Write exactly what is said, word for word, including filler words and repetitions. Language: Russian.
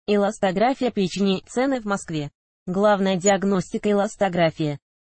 Эластография печени. Цены в Москве. Главная диагностика эластография.